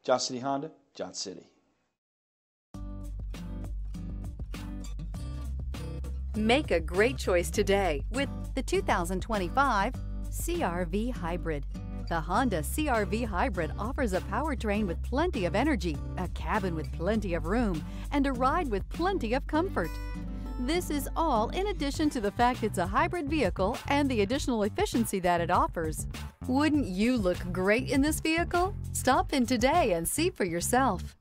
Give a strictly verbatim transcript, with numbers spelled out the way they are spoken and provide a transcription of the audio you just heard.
Johnson City Honda, Johnson City. Make a great choice today with the two thousand twenty-five C R V Hybrid. The Honda C R V Hybrid offers a powertrain with plenty of energy, a cabin with plenty of room, and a ride with plenty of comfort. This is all in addition to the fact it's a hybrid vehicle and the additional efficiency that it offers. Wouldn't you look great in this vehicle? Stop in today and see for yourself.